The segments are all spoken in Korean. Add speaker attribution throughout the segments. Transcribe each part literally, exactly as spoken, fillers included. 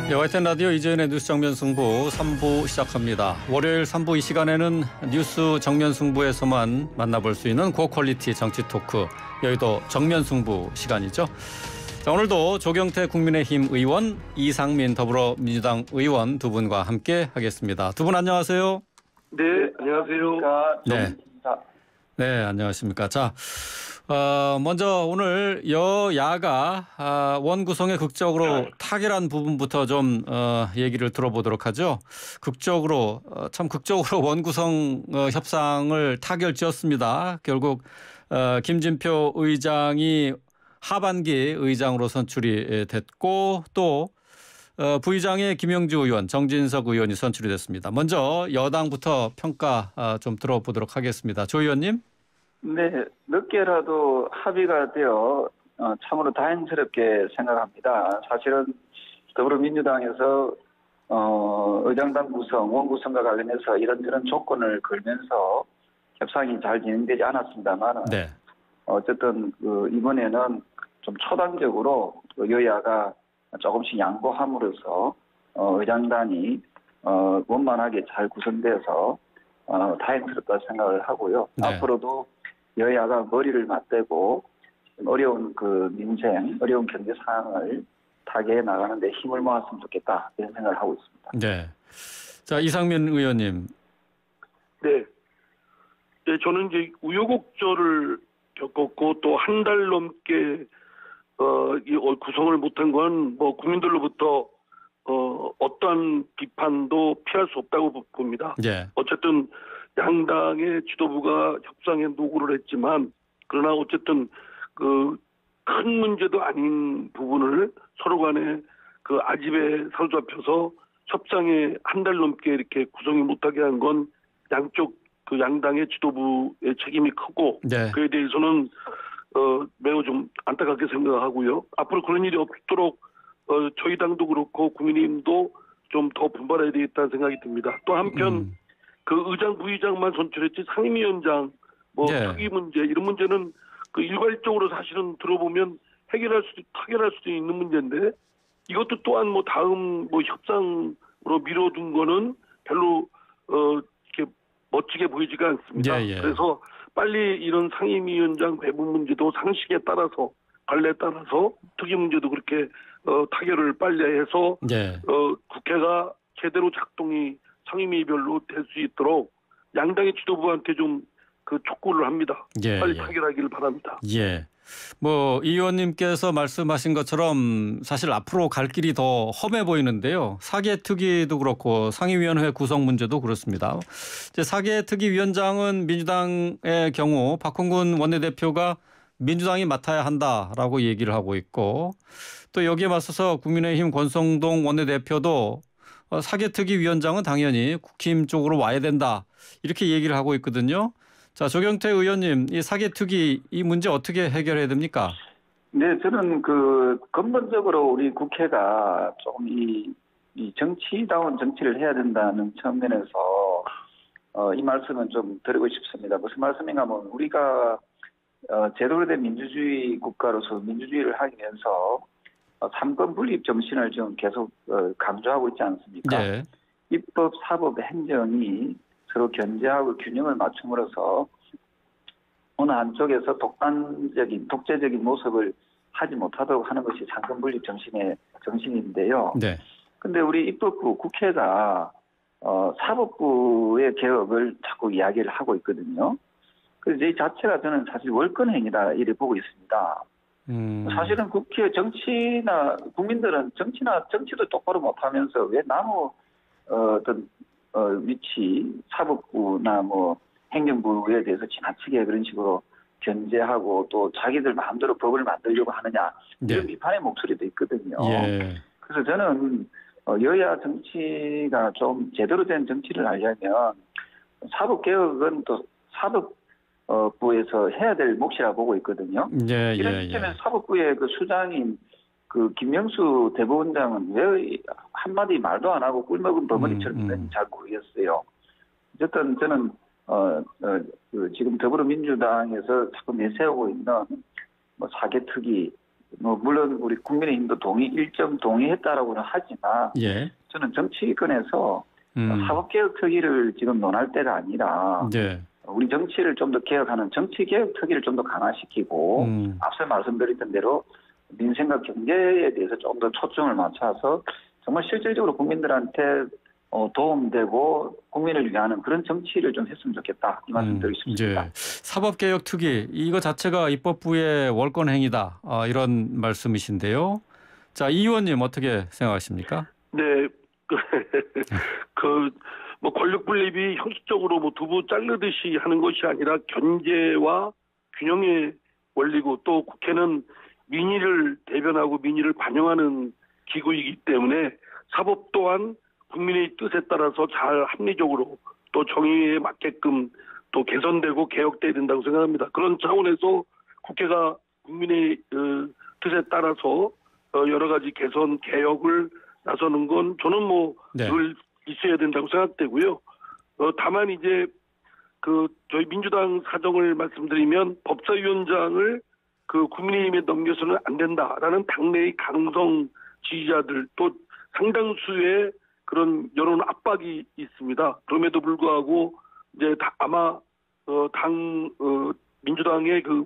Speaker 1: 네, 와이티엔 라디오 이재현의 뉴스 정면 승부 삼 부 시작합니다. 월요일 삼 부 이 시간에는 뉴스 정면 승부에서만 만나볼 수 있는 고퀄리티 정치 토크, 여의도 정면 승부 시간이죠. 자, 오늘도 조경태 국민의힘 의원, 이상민 더불어민주당 의원 두 분과 함께 하겠습니다. 두 분 안녕하세요.
Speaker 2: 네, 안녕하세요.
Speaker 1: 네. 네, 안녕하십니까. 자, 어, 먼저 오늘 여야가 아, 원 구성에 극적으로 타결한 부분부터 좀 어, 얘기를 들어보도록 하죠. 극적으로 어, 참 극적으로 원 구성 어, 협상을 타결지었습니다. 결국 어, 김진표 의장이 하반기 의장으로 선출이 됐고 또 어, 부의장의 김영주 의원, 정진석 의원이 선출이 됐습니다. 먼저 여당부터 평가 어, 좀 들어보도록 하겠습니다. 조 의원님.
Speaker 3: 네, 늦게라도 합의가 되어 어, 참으로 다행스럽게 생각합니다. 사실은 더불어민주당에서 어, 의장단 구성, 원구성과 관련해서 이런저런 조건을 걸면서 협상이 잘 진행되지 않았습니다만
Speaker 1: 네.
Speaker 3: 어쨌든 그 이번에는 좀 초당적으로 그 여야가 조금씩 양보함으로써 어, 의장단이 어, 원만하게 잘 구성돼서 어, 다행스럽다 생각을 하고요.
Speaker 1: 네.
Speaker 3: 앞으로도 여야가 머리를 맞대고 어려운 그 민생, 어려운 경제 상황을 타개해 나가는데 힘을 모았으면 좋겠다 이런 생각을 하고 있습니다.
Speaker 1: 네. 자, 이상민 의원님.
Speaker 2: 네. 네, 저는 이제 우여곡절을 겪었고 또 한 달 넘게 어, 이 구성을 못한 건 뭐 국민들로부터 어, 어떠한 비판도 피할 수 없다고 봅니다.
Speaker 1: 네.
Speaker 2: 어쨌든 양당의 지도부가 협상에 노고를 했지만 그러나 어쨌든 그 큰 문제도 아닌 부분을 서로 간에 그 아집에 사로잡혀서 협상에 한 달 넘게 이렇게 구성이 못하게 한 건 양쪽 그 양당의 지도부의 책임이 크고
Speaker 1: 네.
Speaker 2: 그에 대해서는 어, 매우 좀 안타깝게 생각하고요. 앞으로 그런 일이 없도록 어, 저희 당도 그렇고 국민의힘도 좀 더 분발해야 되겠다는 생각이 듭니다. 또 한편
Speaker 1: 음.
Speaker 2: 그 의장, 부의장만 선출했지 상임위원장, 뭐
Speaker 1: 네.
Speaker 2: 특위 문제 이런 문제는 그 일괄적으로 사실은 들어보면 해결할 수도 타결할 수도 있는 문제인데 이것도 또한 뭐 다음 뭐 협상으로 미뤄둔 거는 별로 어 이렇게 멋지게 보이지가 않습니다.
Speaker 1: 예, 예.
Speaker 2: 그래서 빨리 이런 상임위원장 배분 문제도 상식에 따라서 관례에 따라서 특위 문제도 그렇게 어, 타결을 빨리 해서
Speaker 1: 네.
Speaker 2: 어, 국회가 제대로 작동이 상임위별로 될 수 있도록 양당의 지도부한테 좀 그 촉구를 합니다.
Speaker 1: 예,
Speaker 2: 빨리
Speaker 1: 예.
Speaker 2: 타결하기를 바랍니다.
Speaker 1: 예. 뭐 이 의원님께서 말씀하신 것처럼 사실 앞으로 갈 길이 더 험해 보이는데요. 사개특위도 그렇고 상임위원회 구성 문제도 그렇습니다. 이제 사개특위위원장은 민주당의 경우 박홍근 원내대표가 민주당이 맡아야 한다라고 얘기를 하고 있고 또 여기에 맞서서 국민의힘 권성동 원내대표도 사개특위위원장은 당연히 국힘 쪽으로 와야 된다 이렇게 얘기를 하고 있거든요. 자, 조경태 의원님, 이 사개특위 이 문제 어떻게 해결해야 됩니까?
Speaker 3: 네, 저는 그 근본적으로 우리 국회가 조금 이, 이 정치다운 정치를 해야 된다는 측면에서 어, 이 말씀은 좀 드리고 싶습니다. 무슨 말씀인가 하면 우리가 어, 제대로 된 민주주의 국가로서 민주주의를 하기 위해서 어, 삼권 분립 정신을 좀 계속 어, 강조하고 있지 않습니까?
Speaker 1: 네.
Speaker 3: 입법, 사법, 행정이 서로 견제하고 균형을 맞춤으로써 어느 한쪽에서 독단적인, 독재적인 모습을 하지 못하도록 하는 것이 삼권 분립 정신의 정신인데요.
Speaker 1: 네.
Speaker 3: 근데 우리 입법부, 국회가 어, 사법부의 개혁을 자꾸 이야기를 하고 있거든요. 그래서 이 자체가 저는 사실 월권행위다 이렇게 보고 있습니다.
Speaker 1: 음.
Speaker 3: 사실은 국회 정치나 국민들은 정치나 정치도 똑바로 못하면서 왜 나무 어, 어떤 어, 위치 사법부나 뭐 행정부에 대해서 지나치게 그런 식으로 견제하고 또 자기들 마음대로 법을 만들려고 하느냐 이런
Speaker 1: 네.
Speaker 3: 비판의 목소리도 있거든요.
Speaker 1: 예.
Speaker 3: 그래서 저는 어, 여야 정치가 좀 제대로 된 정치를 하려면 사법개혁은 또 사법부에서 해야 될 몫이라 보고 있거든요.
Speaker 1: 예,
Speaker 3: 이런
Speaker 1: 예,
Speaker 3: 시점에
Speaker 1: 예.
Speaker 3: 사법부의 그 수장인 그 김명수 대법원장은 왜 한마디 말도 안 하고 꿀먹은 버머리처럼
Speaker 1: 음, 음.
Speaker 3: 있는지 잘 모르겠어요. 어쨌든 저는 어, 어, 그 지금 더불어민주당에서 자꾸 내세우고 있는 뭐 사개특위 뭐 물론 우리 국민의힘도 동의 일정 동의했다라고는 하지만
Speaker 1: 예.
Speaker 3: 저는 정치권에서
Speaker 1: 음.
Speaker 3: 사법개혁 특위를 지금 논할 때가 아니라
Speaker 1: 예.
Speaker 3: 우리 정치를 좀 더 개혁하는 정치개혁 특위를 좀 더 강화시키고
Speaker 1: 음.
Speaker 3: 앞서 말씀드렸던 대로 민생과 경제에 대해서 좀 더 초점을 맞춰서 정말 실질적으로 국민들한테 어, 도움되고 국민을 위하는 그런 정치를 좀 했으면 좋겠다. 이 말씀 드리고 싶습니다.
Speaker 1: 예. 사법개혁특위 이거 자체가 입법부의 월권행위다. 아, 이런 말씀이신데요. 자, 이 의원님 어떻게 생각하십니까?
Speaker 2: 네, 그 뭐 권력 분립이 형식적으로 뭐 두부 자르듯이 하는 것이 아니라 견제와 균형의 원리고 또 국회는 민의를 대변하고 민의를 반영하는 기구이기 때문에 사법 또한 국민의 뜻에 따라서 잘 합리적으로 또 정의에 맞게끔 또 개선되고 개혁돼야 된다고 생각합니다. 그런 차원에서 국회가 국민의 어, 뜻에 따라서 어, 여러 가지 개선 개혁을 나서는 건 저는 뭐
Speaker 1: 네.
Speaker 2: 늘 있어야 된다고 생각되고요. 어, 다만 이제 그 저희 민주당 사정을 말씀드리면 법사위원장을 그 국민의힘에 넘겨서는 안 된다라는 당내의 강성 지지자들 또 상당수의 그런 여론 압박이 있습니다. 그럼에도 불구하고 이제 다 아마 어, 당 어, 민주당의 그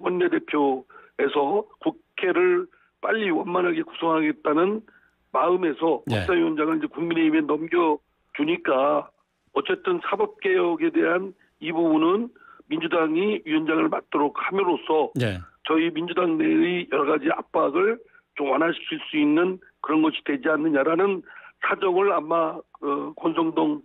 Speaker 2: 원내대표에서 국회를 빨리 원만하게 구성하겠다는 마음에서
Speaker 1: 네.
Speaker 2: 법사위원장을 이제 국민의힘에 넘겨주니까 어쨌든 사법개혁에 대한 이 부분은 민주당이 위원장을 맡도록 함으로써
Speaker 1: 네.
Speaker 2: 저희 민주당 내의 여러 가지 압박을 좀 완화시킬 수 있는 그런 것이 되지 않느냐라는 사정을 아마 어, 권성동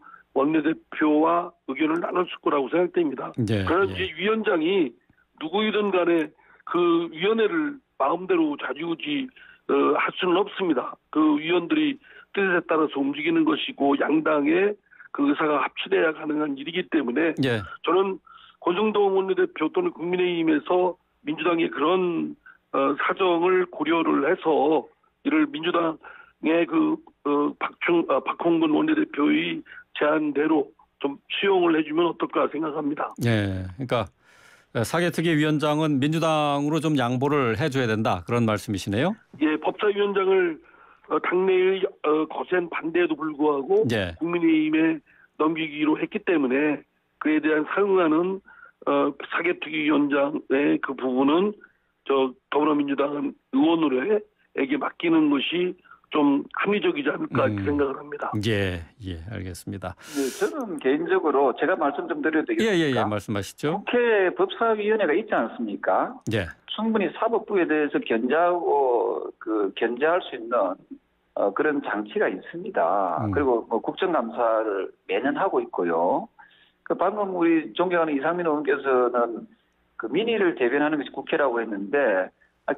Speaker 2: 원내대표와 의견을 나눴을 거라고 생각됩니다.
Speaker 1: 네.
Speaker 2: 그러나
Speaker 1: 예.
Speaker 2: 이제 위원장이 누구이든 간에 그 위원회를 마음대로 좌지우지 어, 할 수는 없습니다. 그 위원들이 뜻에 따라서 움직이는 것이고 양당의 그 의사가 합치돼야 가능한 일이기 때문에
Speaker 1: 예.
Speaker 2: 저는 권성동 원내대표 또는 국민의힘에서 민주당의 그런 어, 사정을 고려를 해서 이를 민주당의 그 어, 박충 아, 박홍근 원내대표의 제안대로 좀 수용을 해주면 어떨까 생각합니다.
Speaker 1: 예. 그러니까 사개특위 위원장은 민주당으로 좀 양보를 해줘야 된다 그런 말씀이시네요.
Speaker 2: 예, 법사위원장을 어, 당내의 어, 거센 반대에도 불구하고
Speaker 1: 예.
Speaker 2: 국민의힘에 넘기기로 했기 때문에 그에 대한 상응하는 어, 사개특위 위원장의 그 부분은 저 더불어민주당 의원으로에게 맡기는 것이 좀 합리적이지 않을까 이렇게
Speaker 1: 음.
Speaker 2: 생각을 합니다.
Speaker 1: 예, 예, 알겠습니다.
Speaker 3: 네, 저는 개인적으로 제가 말씀 좀 드려도
Speaker 1: 예, 예,
Speaker 3: 되겠습니까?
Speaker 1: 예, 말씀하시죠.
Speaker 3: 국회 법사위원회가 있지 않습니까?
Speaker 1: 예,
Speaker 3: 충분히 사법부에 대해서 견제하고 그 견제할 수 있는 어, 그런 장치가 있습니다.
Speaker 1: 음.
Speaker 3: 그리고 뭐 국정감사를 매년 하고 있고요. 그 방금 우리 존경하는 이상민 의원께서는 그 민의를 대변하는 것이 국회라고 했는데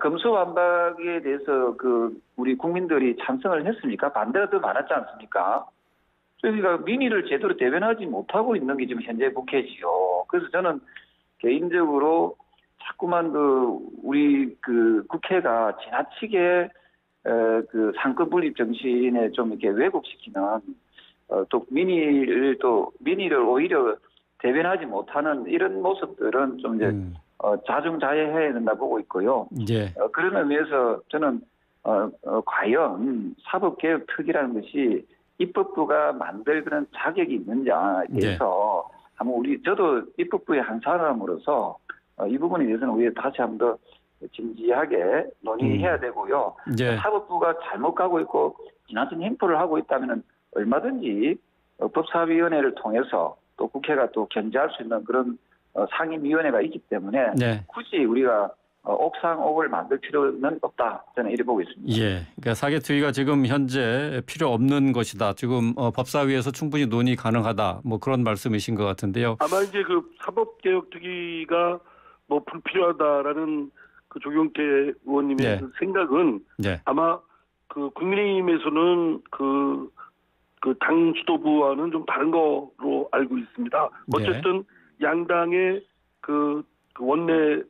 Speaker 3: 검수완박에 대해서 그 우리 국민들이 찬성을 했습니까? 반대가 더 많았지 않습니까? 그러니까 민의를 제대로 대변하지 못하고 있는 게 지금 현재 국회지요. 그래서 저는 개인적으로 자꾸만 그 우리 그 국회가 지나치게 어, 그 상권 분립 정신에 좀 이렇게 왜곡시키는 어, 또 민의를 또 민의를 오히려 대변하지 못하는 이런 모습들은 좀 이제
Speaker 1: 음.
Speaker 3: 어, 자중자애해야 된다 보고 있고요.
Speaker 1: 예,
Speaker 3: 어, 그런 의미에서 저는 어, 어, 과연 사법개혁특위라는 것이 입법부가 만들 그런 자격이 있는지에 대해서 한번 우리 저도 입법부의 한 사람으로서 어, 이 부분에 대해서는 우리 다시 한번 더 진지하게 논의해야
Speaker 1: 음.
Speaker 3: 되고요.
Speaker 1: 예,
Speaker 3: 사법부가 잘못 가고 있고 지나친 행포를 하고 있다면 얼마든지 어, 법사위원회를 통해서 또 국회가 또 견제할 수 있는 그런 어, 상임위원회가 있기 때문에
Speaker 1: 네,
Speaker 3: 굳이 우리가 어, 옥상옥을 만들 필요는 없다. 저는 이렇게 보고 있습니다.
Speaker 1: 예. 그러니까 사개특위가 지금 현재 필요 없는 것이다. 지금 어, 법사위에서 충분히 논의 가능하다. 뭐 그런 말씀이신 것 같은데요.
Speaker 2: 아마 이제 그 사법개혁특위가 뭐 불필요하다라는 그 조경태 의원님의
Speaker 1: 네.
Speaker 2: 그 생각은
Speaker 1: 예,
Speaker 2: 아마 그 국민의힘에서는 그 그 당 지도부와는 좀 다른 거로 알고 있습니다. 어쨌든 양당의 그, 그 원내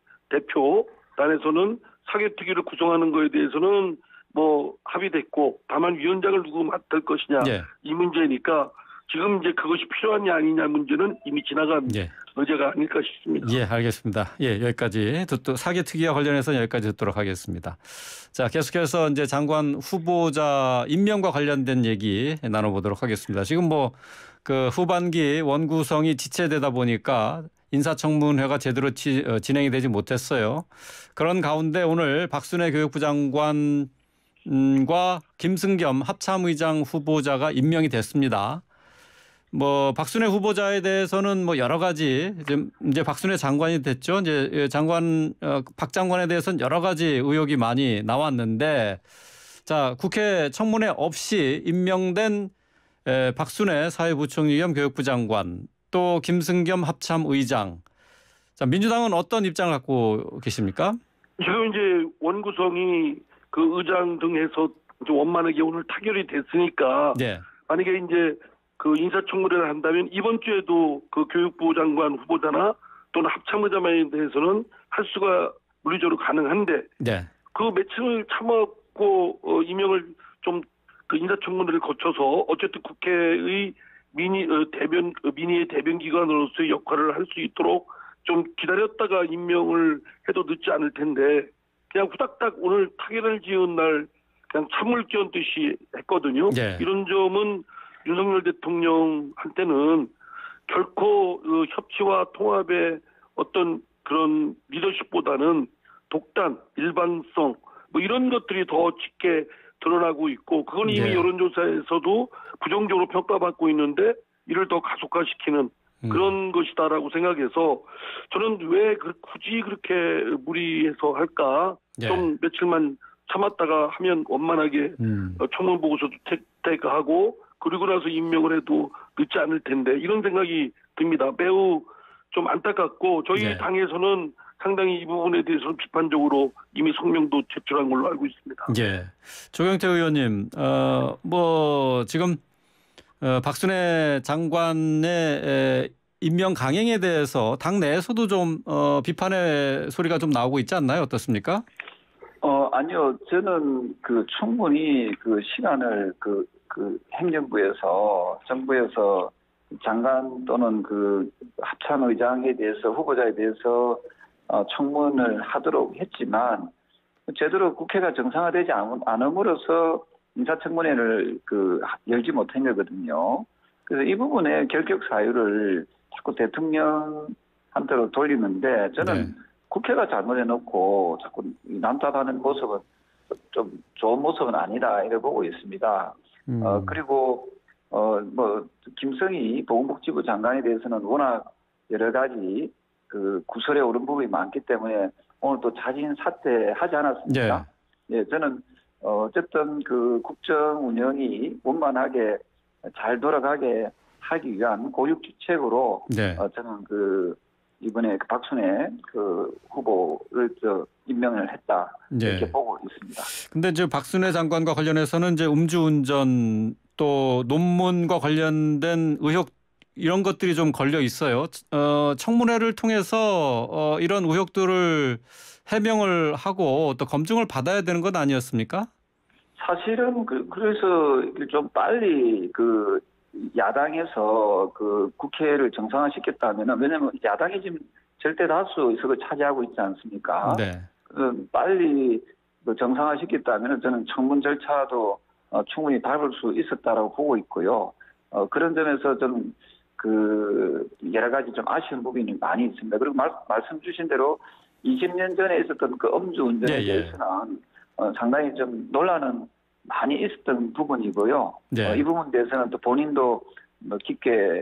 Speaker 2: 대표단에서는 사개특위를 구성하는 거에 대해서는 뭐 합의됐고 다만 위원장을 누구 맡을 것이냐
Speaker 1: 예,
Speaker 2: 이 문제니까 지금 이제 그것이 필요하냐 아니냐 문제는 이미 지나간
Speaker 1: 예.
Speaker 2: 의제가 아닐까 싶습니다.
Speaker 1: 예, 알겠습니다. 예, 여기까지 듣도 사기 특위와 관련해서 여기까지 듣도록 하겠습니다. 자, 계속해서 이제 장관 후보자 임명과 관련된 얘기 나눠보도록 하겠습니다. 지금 뭐 그 후반기 원구성이 지체되다 보니까 인사청문회가 제대로 지, 어, 진행이 되지 못했어요. 그런 가운데 오늘 박순애 교육부 장관과 김승겸 합참의장 후보자가 임명이 됐습니다. 뭐 박순애 후보자에 대해서는 뭐 여러 가지 지금 이제 박순애 장관이 됐죠. 이제 장관 어, 박 장관에 대해서는 여러 가지 의혹이 많이 나왔는데, 자, 국회 청문회 없이 임명된 에, 박순애 사회부총리 겸 교육부 장관, 또 김승겸 합참의장. 자, 민주당은 어떤 입장을 갖고 계십니까?
Speaker 2: 지금 이제 원구성이 그 의장 등 해서 이제 원만하게 오늘 타결이 됐으니까
Speaker 1: 네.
Speaker 2: 만약에 이제 그 인사청문회를 한다면 이번 주에도 그 교육부 장관 후보자나 또는 합참의장에 대해서는 할 수가 물리적으로 가능한데
Speaker 1: 네.
Speaker 2: 그 며칠을 참았고 어, 임명을 좀 그 인사청문회를 거쳐서 어쨌든 국회의 민의 어, 대변 어, 민의의 대변 기관으로서의 역할을 할 수 있도록 좀 기다렸다가 임명을 해도 늦지 않을 텐데 그냥 후닥닥 오늘 타결을 지은 날 그냥 찬물 끼얹듯이 했거든요.
Speaker 1: 네.
Speaker 2: 이런 점은 윤석열 대통령한테는 결코 그 협치와 통합의 어떤 그런 리더십보다는 독단, 일반성 뭐 이런 것들이 더 짙게 드러나고 있고 그건 이미
Speaker 1: 네.
Speaker 2: 여론조사에서도 부정적으로 평가받고 있는데 이를 더 가속화시키는
Speaker 1: 음.
Speaker 2: 그런 것이다라고 생각해서 저는 왜 그- 굳이 그렇게 무리해서 할까?
Speaker 1: 네.
Speaker 2: 좀 며칠만 참았다가 하면 원만하게
Speaker 1: 음.
Speaker 2: 어, 청문 보고서도 택하고 그리고 나서 임명을 해도 늦지 않을 텐데 이런 생각이 듭니다. 매우 좀 안타깝고 저희
Speaker 1: 네.
Speaker 2: 당에서는 상당히 이 부분에 대해서는 비판적으로 이미 성명도 제출한 걸로 알고 있습니다.
Speaker 1: 예. 조경태 의원님, 어, 뭐 지금 어, 박순애 장관의 에, 임명 강행에 대해서 당 내에서도 좀 어, 비판의 소리가 좀 나오고 있지 않나요? 어떻습니까?
Speaker 3: 어, 아니요. 저는 그 충분히 그 시간을 그, 그 행정부에서, 정부에서 장관 또는 그 합참의장에 대해서, 후보자에 대해서 어, 청문을 하도록 했지만, 제대로 국회가 정상화되지 않- 않음으로써 인사청문회를 그 열지 못한 거거든요. 그래서 이 부분에 결격 사유를 자꾸 대통령한테로 돌리는데, 저는
Speaker 1: 네.
Speaker 3: 국회가 잘못해놓고 자꾸 남탓하는 모습은 좀 좋은 모습은 아니다 이렇게 보고 있습니다.
Speaker 1: 음.
Speaker 3: 어 그리고 어 뭐 김성희 보건복지부 장관에 대해서는 워낙 여러 가지 그 구설에 오른 부분이 많기 때문에 오늘 또 자진 사퇴하지 않았습니까? 예, 저는 어, 어쨌든 그 국정 운영이 원만하게 잘 돌아가게 하기 위한 고육주책으로
Speaker 1: 네.
Speaker 3: 어, 저는 그 이번에 그 박순애 그 후보를 저 임명을 했다 이렇게
Speaker 1: 네.
Speaker 3: 보고 있습니다.
Speaker 1: 근데 이제 박순애 장관과 관련해서는 이제 음주운전 또 논문과 관련된 의혹 이런 것들이 좀 걸려 있어요. 어, 청문회를 통해서 어, 이런 의혹들을 해명을 하고 또 검증을 받아야 되는 건 아니었습니까?
Speaker 3: 사실은 그, 그래서 좀 빨리 그 야당에서 그 국회를 정상화시켰다면은 왜냐면 야당이 지금 절대 다수 의석을 차지하고 있지 않습니까?
Speaker 1: 네.
Speaker 3: 그 빨리 그 정상화시켰다면은 저는 청문 절차도 어, 충분히 밟을 수 있었다라고 보고 있고요. 어, 그런 점에서 좀 그 여러 가지 좀 아쉬운 부분이 많이 있습니다. 그리고 말, 말씀 주신 대로 이십 년 전에 있었던 그 음주운전에
Speaker 1: 예, 예.
Speaker 3: 대해서는 어, 상당히 좀 논란은 많이 있었던 부분이고요.
Speaker 1: 네.
Speaker 3: 어, 이 부분에 대해서는 또 본인도 뭐 깊게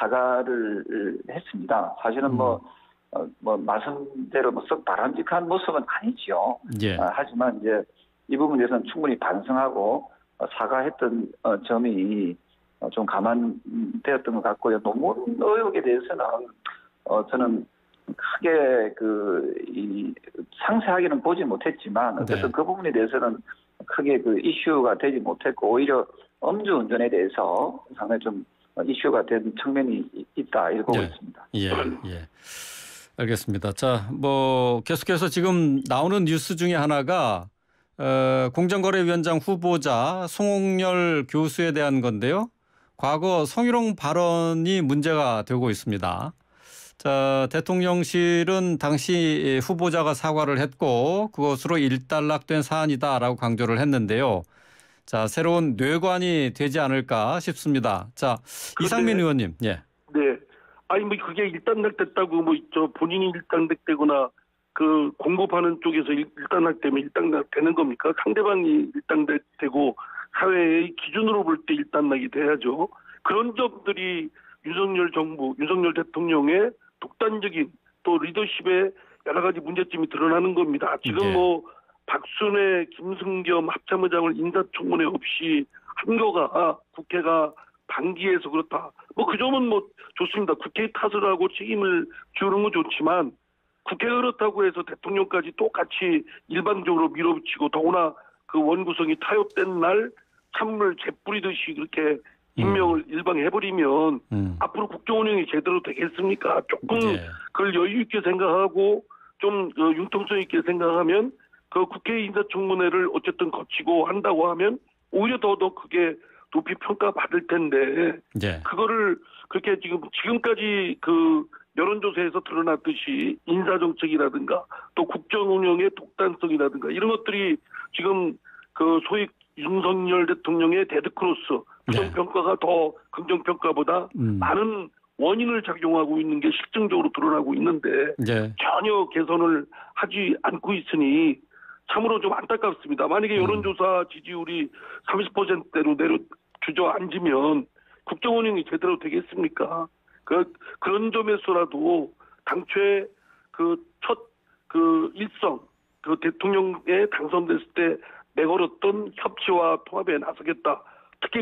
Speaker 3: 사과를 했습니다. 사실은 뭐, 어, 뭐 말씀대로 뭐 썩 바람직한 모습은 아니지요.
Speaker 1: 예.
Speaker 3: 어, 하지만 이제 이 부분에 대해서는 충분히 반성하고 어, 사과했던 어, 점이 어, 좀 감안되었던 것 같고요. 논문 의혹에 대해서는 어, 저는 크게 그 이 상세하게는 보지 못했지만 어쨌든
Speaker 1: 네.
Speaker 3: 그 부분에 대해서는 크게 그 이슈가 되지 못했고 오히려 음주운전에 대해서 상당히 좀 이슈가 된 측면이 있다 이렇게 보고
Speaker 1: 네.
Speaker 3: 있습니다.
Speaker 1: 예. 예. 알겠습니다. 자, 뭐 계속해서 지금 나오는 뉴스 중에 하나가 어, 공정거래위원장 후보자 송홍열 교수에 대한 건데요. 과거 성희롱 발언이 문제가 되고 있습니다. 자, 대통령실은 당시 후보자가 사과를 했고 그것으로 일단락된 사안이다라고 강조를 했는데요. 자, 새로운 뇌관이 되지 않을까 싶습니다. 자, 이상민
Speaker 2: 그런데-
Speaker 1: 의원님. 예.
Speaker 2: 네. 아니 뭐 그게 일단락됐다고 뭐 저 본인이 일단락되거나 그 공급하는 쪽에서 일- 일단락되면 일단락되는 겁니까? 상대방이 일단락되고 사회의 기준으로 볼 때 일단락이 돼야죠. 그런 점들이 윤석열 정부, 윤석열 대통령의 독단적인 또 리더십의 여러 가지 문제점이 드러나는 겁니다. 지금
Speaker 1: 네.
Speaker 2: 뭐 박순애, 김승겸 합참의장을 인사청문회 없이 한 거가 국회가 방기해서 그렇다. 뭐 그 점은 뭐 좋습니다. 국회 탓을 하고 책임을 지우는 건 좋지만 국회가 그렇다고 해서 대통령까지 똑같이 일방적으로 밀어붙이고 더구나 그 원구성이 타협된 날 찬물 재뿌리듯이 그렇게 임명을 일방해버리면
Speaker 1: 음.
Speaker 2: 앞으로 국정 운영이 제대로 되겠습니까? 조금
Speaker 1: 예.
Speaker 2: 그걸 여유 있게 생각하고 좀 어, 융통성 있게 생각하면 그 국회 인사청문회를 어쨌든 거치고 한다고 하면 오히려 더 더 크게 높이 평가받을 텐데
Speaker 1: 예.
Speaker 2: 그거를 그렇게 지금 지금까지 그 여론조사에서 드러났듯이 인사정책이라든가 또 국정 운영의 독단성이라든가 이런 것들이 지금 그 소위 윤석열 대통령의 데드크로스 부정평가가 더 긍정평가보다
Speaker 1: 음.
Speaker 2: 많은 원인을 작용하고 있는 게 실증적으로 드러나고 있는데
Speaker 1: 예.
Speaker 2: 전혀 개선을 하지 않고 있으니 참으로 좀 안타깝습니다. 만약에 여론조사 지지율이 삼십 퍼센트대로 내려 주저앉으면 국정 운영이 제대로 되겠습니까? 그, 그런 점에서라도 당초에 그 첫 그 일성, 그 대통령에 당선됐을 때 내걸었던 협치와 통합에 나서겠다. 특히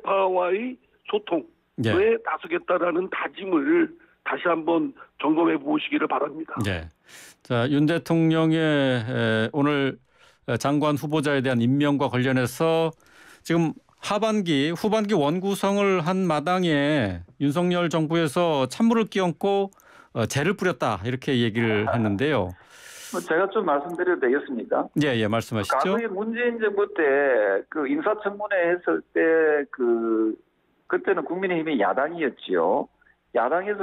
Speaker 2: 반대파와의 소통에
Speaker 1: 예.
Speaker 2: 나서겠다라는 다짐을 다시 한번 점검해 보시기를 바랍니다.
Speaker 1: 예. 자, 윤 대통령의 에, 오늘 장관 후보자에 대한 임명과 관련해서 지금 하반기, 후반기 원구성을 한 마당에 윤석열 정부에서 찬물을 끼얹고 어, 재를 뿌렸다 이렇게 얘기를 했는데요.
Speaker 3: 뭐 제가 좀 말씀드려도 되겠습니까?
Speaker 1: 예, 예, 말씀하시죠.
Speaker 3: 과거에 문재인 정부 때 그 인사청문회 했을 때 그 그때는 국민의힘이 야당이었지요. 야당에서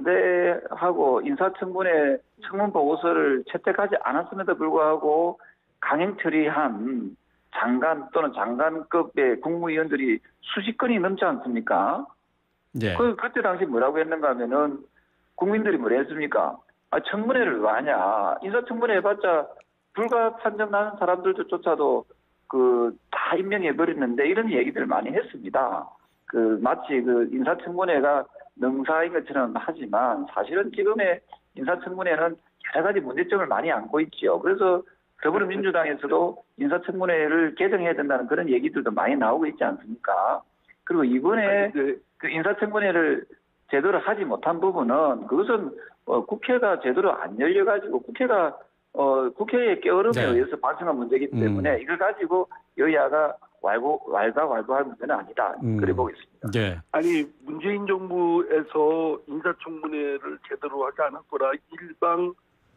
Speaker 3: 반대하고 인사청문회 청문 보고서를 채택하지 않았음에도 불구하고 강행 처리한 장관 또는 장관급의 국무위원들이 수십 건이 넘지 않습니까?
Speaker 1: 예.
Speaker 3: 그 그때 당시 뭐라고 했는가 하면은 국민들이 뭐라 했습니까? 아, 청문회를 왜 하냐? 인사청문회 해봤자 불가 판정나는 사람들조차도 그 다 임명해 버렸는데 이런 얘기들을 많이 했습니다. 그 마치 그 인사청문회가 능사인 것처럼 하지만 사실은 지금의 인사청문회는 여러 가지 문제점을 많이 안고 있죠. 그래서 더불어민주당에서도 인사청문회를 개정해야 된다는 그런 얘기들도 많이 나오고 있지 않습니까? 그리고 이번에
Speaker 2: 네.
Speaker 3: 그 인사청문회를 제대로 하지 못한 부분은 그것은 어, 국회가 제대로 안 열려가지고 국회가 어, 국회의 게으름에
Speaker 1: 네.
Speaker 3: 의해서 발생한 문제이기 때문에
Speaker 1: 음.
Speaker 3: 이걸 가지고 여야가 왈고 왈가왈부할 문제는 아니다.
Speaker 1: 음.
Speaker 3: 그래 보겠습니다.
Speaker 1: 예.
Speaker 2: 아니 문재인 정부에서 인사청문회를 제대로 하지 않았거나 일방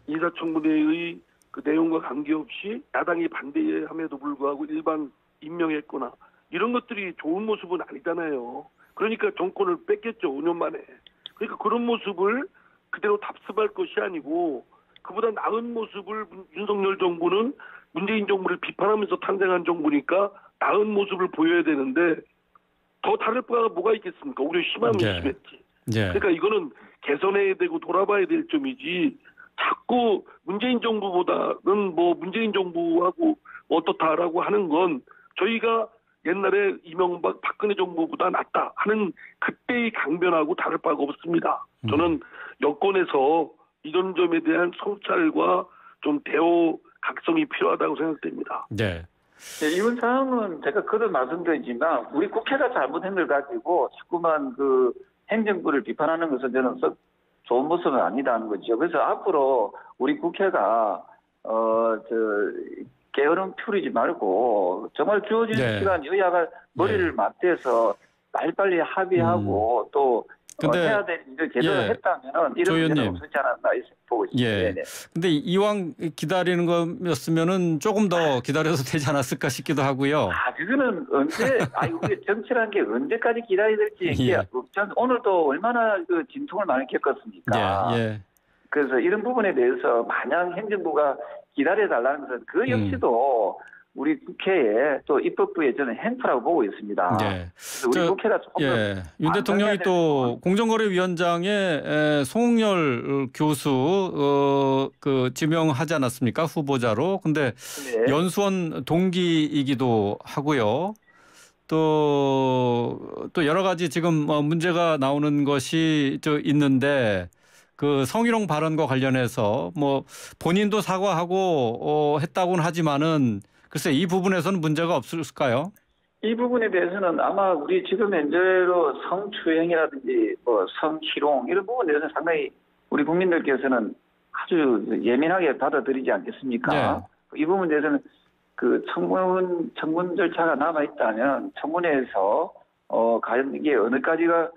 Speaker 2: 인사청문회의 그 내용과 관계없이 야당이 반대함에도 불구하고 일반 임명했거나 이런 것들이 좋은 모습은 아니잖아요. 그러니까 정권을 뺏겼죠. 오 년 만에. 그러니까 그런 모습을 그대로 답습할 것이 아니고 그보다 나은 모습을 윤석열 정부는 문재인 정부를 비판하면서 탄생한 정부니까 나은 모습을 보여야 되는데 더 다를 바가 뭐가 있겠습니까? 오히려 심하면
Speaker 1: 예.
Speaker 2: 심했지.
Speaker 1: 예.
Speaker 2: 그러니까 이거는 개선해야 되고 돌아봐야 될 점이지 자꾸 문재인 정부보다는 뭐 문재인 정부하고 어떻다라고 하는 건 저희가 옛날에 이명박 박근혜 정부보다 낫다 하는 그때의 강변하고 다를 바가 없습니다. 저는 여권에서 이런 점에 대한 성찰과 좀 대호 각성이 필요하다고 생각됩니다.
Speaker 1: 네.
Speaker 3: 네, 이번 사항은 제가 그도 말씀드리지만 우리 국회가 잘못한 걸 가지고 자꾸만 그 행정부를 비판하는 것은 저는 썩 좋은 모습은 아니다는 거죠. 그래서 앞으로 우리 국회가 어 저 게으름 피우지 말고 정말 주어진
Speaker 1: 네.
Speaker 3: 시간 여야가 머리를 맞대서 빨리빨리 합의하고
Speaker 1: 음.
Speaker 3: 또
Speaker 1: 근데
Speaker 3: 어, 해야 될 일을 제대로
Speaker 1: 예.
Speaker 3: 했다면 이런
Speaker 1: 조
Speaker 3: 문제는
Speaker 1: 의원님.
Speaker 3: 없었지 않았나 보고 있습니다.
Speaker 1: 예.
Speaker 3: 네네.
Speaker 1: 근데 이왕 기다리는 거였으면은 조금 더 기다려도 되지 않았을까 싶기도 하고요.
Speaker 3: 아, 그거는 언제, 아니, 우리 정치라는 게 언제까지 기다려야 될지, 이게,
Speaker 1: 예.
Speaker 3: 전 오늘도 얼마나 그 진통을 많이 겪었습니까?
Speaker 1: 예, 예.
Speaker 3: 그래서 이런 부분에 대해서 마냥 행정부가 기다려달라는 것은 그
Speaker 1: 음.
Speaker 3: 역시도 우리 국회에 또 입법부에 저는 행포라고 보고 있습니다.
Speaker 1: 예.
Speaker 3: 그래서 우리
Speaker 1: 저,
Speaker 3: 국회가 조금 더
Speaker 1: 예. 윤
Speaker 3: 반성해야
Speaker 1: 대통령이
Speaker 3: 될
Speaker 1: 또 공정거래위원장에 에, 송영열 교수 어, 그 지명하지 않았습니까? 후보자로. 근데
Speaker 3: 네.
Speaker 1: 연수원 동기이기도 하고요. 또, 또 여러 가지 지금 뭐 문제가 나오는 것이 저 있는데 그 성희롱 발언과 관련해서 뭐 본인도 사과하고 어, 했다고는 하지만은 글쎄 이 부분에서는 문제가 없을까요?
Speaker 3: 이 부분에 대해서는 아마 우리 지금 현재로 성추행이라든지 뭐 성희롱 이런 부분에 대해서 상당히 우리 국민들께서는 아주 예민하게 받아들이지 않겠습니까?
Speaker 1: 네.
Speaker 3: 이 부분에 대해서는 그 청문 청문 절차가 남아 있다면 청문회에서 어 과연 이게 어느까지가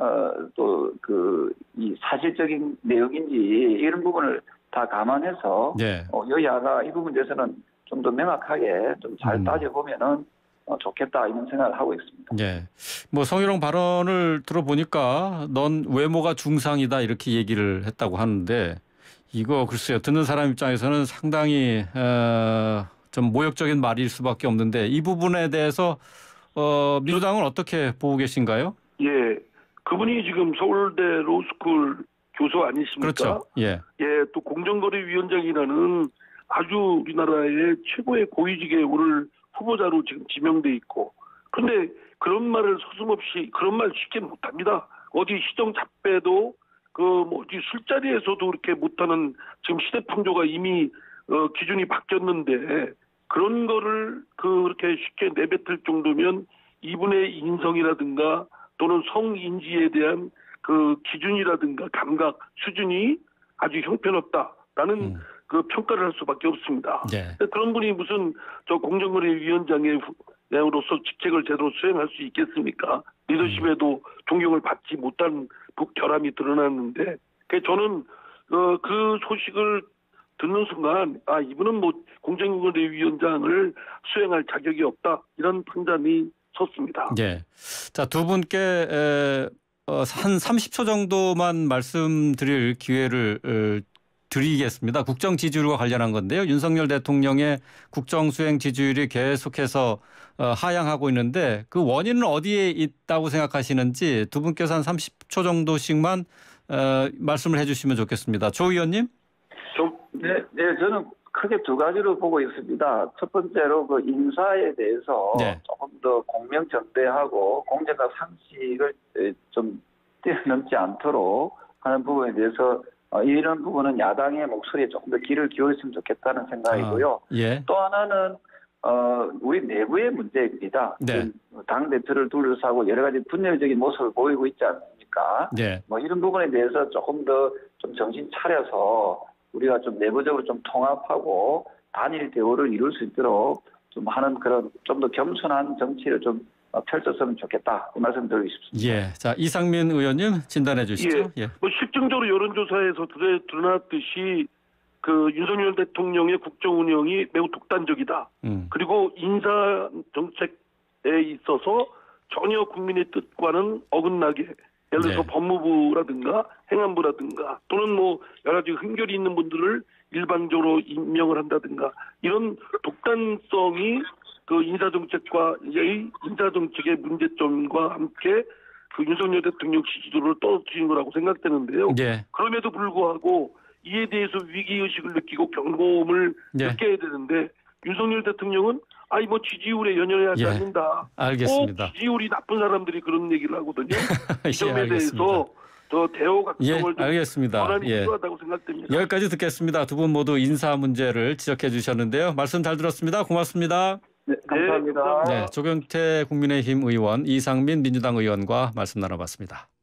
Speaker 3: 어또 그 이 사실적인 내용인지 이런 부분을 다 감안해서
Speaker 1: 네.
Speaker 3: 어, 여야가 이 부분에 대해서는 좀 더 명확하게 좀 잘
Speaker 1: 음.
Speaker 3: 따져보면은 어, 좋겠다 이런 생각을 하고 있습니다.
Speaker 1: 예. 뭐 성희롱 발언을 들어보니까 넌 외모가 중상이다 이렇게 얘기를 했다고 하는데 이거 글쎄요 듣는 사람 입장에서는 상당히 어, 좀 모욕적인 말일 수밖에 없는데 이 부분에 대해서 어, 민주당은 어떻게 보고 계신가요?
Speaker 2: 예, 그분이 지금 서울대 로스쿨 교수 아니십니까?
Speaker 1: 그렇죠. 예.
Speaker 2: 예, 또 공정거래위원장이라는 아주 우리나라의 최고의 고위직에 오를 후보자로 지금 지명돼 있고, 근데 그런 말을 서슴없이 그런 말 쉽게 못합니다. 어디 시정 잡배도 그 뭐 어디 술자리에서도 그렇게 못하는 지금 시대 풍조가 이미 어, 기준이 바뀌었는데 그런 거를 그렇게 쉽게 내뱉을 정도면 이분의 인성이라든가 또는 성인지에 대한 그 기준이라든가 감각 수준이 아주 형편없다라는
Speaker 1: 음.
Speaker 2: 그 평가를 할 수밖에 없습니다.
Speaker 1: 예.
Speaker 2: 그런 분이 무슨 저 공정거래위원장의 으로서 직책을 제대로 수행할 수 있겠습니까? 리더십에도 존경을 받지 못한 결함이 드러났는데, 저는 어, 그 소식을 듣는 순간 아 이분은 뭐 공정거래위원장을 수행할 자격이 없다 이런 판단이 섰습니다.
Speaker 1: 예. 자, 두 분께 에, 어, 한 삼십 초 정도만 말씀드릴 기회를 어, 드리겠습니다. 국정 지지율과 관련한 건데요. 윤석열 대통령의 국정 수행 지지율이 계속해서 어, 하향하고 있는데 그 원인은 어디에 있다고 생각하시는지 두 분께서 한 삼십 초 정도씩만 어, 말씀을 해주시면 좋겠습니다. 조 의원님.
Speaker 2: 좀
Speaker 3: 네, 네, 저는 크게 두 가지로 보고 있습니다. 첫 번째로 그 인사에 대해서
Speaker 1: 네.
Speaker 3: 조금 더 공명정대하고 공정과 상식을 좀 뛰어넘지 않도록 하는 부분에 대해서 어, 이런 부분은 야당의 목소리에 조금 더 귀를 기울였으면 좋겠다는 생각이고요.
Speaker 1: 아, 예.
Speaker 3: 또 하나는 어, 우리 내부의 문제입니다.
Speaker 1: 네.
Speaker 3: 당 대표를 둘러싸고 여러 가지 분열적인 모습을 보이고 있지 않습니까?
Speaker 1: 네.
Speaker 3: 뭐 이런 부분에 대해서 조금 더 좀 정신 차려서 우리가 좀 내부적으로 좀 통합하고 단일 대우를 이룰 수 있도록 좀 하는 그런 좀 더 겸손한 정치를 좀 펼쳤으면 좋겠다. 이 말씀 드리고 싶습니다.
Speaker 1: 예. 자, 이상민 의원님 진단해 주시죠.
Speaker 2: 예.
Speaker 1: 예.
Speaker 2: 뭐 실증적으로 여론조사에서 드러- 드러났듯이 그 윤석열 대통령의 국정 운영이 매우 독단적이다.
Speaker 1: 음.
Speaker 2: 그리고 인사 정책에 있어서 전혀 국민의 뜻과는 어긋나게 예를 들어서
Speaker 1: 네.
Speaker 2: 법무부라든가 행안부라든가 또는 뭐 여러 가지 흠결이 있는 분들을 일방적으로 임명을 한다든가 이런 독단성이 그 인사정책과 이 인사정책의 문제점과 함께 그 윤석열 대통령 지지도를 떨어뜨린 거라고 생각되는데요.
Speaker 1: 예.
Speaker 2: 그럼에도 불구하고 이에 대해서 위기의식을 느끼고 경고음을
Speaker 1: 예.
Speaker 2: 느껴야 되는데 윤석열 대통령은 아이 뭐 지지율에 연연하지
Speaker 1: 예.
Speaker 2: 않는다.
Speaker 1: 알겠습니다.
Speaker 2: 꼭 지지율이 나쁜 사람들이 그런 얘기를 하거든요. 이
Speaker 1: 예,
Speaker 2: 점에
Speaker 1: 알겠습니다.
Speaker 2: 대해서 저 대호
Speaker 1: 예,
Speaker 2: 각성을 좀
Speaker 1: 알겠습니다.
Speaker 2: 권한이
Speaker 1: 예.
Speaker 2: 필요하다고 생각됩니다.
Speaker 1: 여기까지 듣겠습니다. 두 분 모두 인사 문제를 지적해 주셨는데요. 말씀 잘 들었습니다. 고맙습니다.
Speaker 3: 네, 감사합니다.
Speaker 2: 감사합니다.
Speaker 1: 네, 조경태 국민의힘 의원, 이상민 민주당 의원과 말씀 나눠봤습니다.